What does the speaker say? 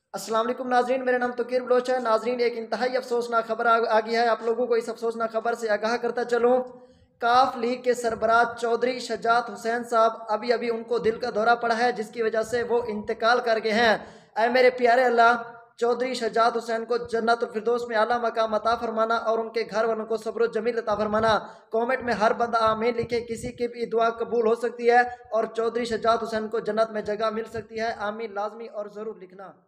अस्सलाम वालेकुम नाजरीन, मेरा नाम तोकीर बलोच है। नाजरीन, एक इंतहाई अफसोसनाक खबर आ गई है। आप लोगों को इस अफसोसनाक खबर से आगाह करता चलूँ। काफ लीग के सरबराह चौधरी शजात हुसैन साहब अभी अभी उनको दिल का दौरा पड़ा है, जिसकी वजह से वो इंतकाल कर गए हैं। ऐ मेरे प्यारे अल्लाह, चौधरी शजात हुसैन को जन्नतुल फिरदौस में आला मकाम अता फरमाना और उनके घर वालों को सब्र जमील अता फरमाना। कमेंट में हर बंदा आमीन लिखे, किसी की भी दुआ कबूल हो सकती है और चौधरी शजात हुसैन को जन्नत में जगह मिल सकती है। आमीन लाजमी और ज़रूर लिखना।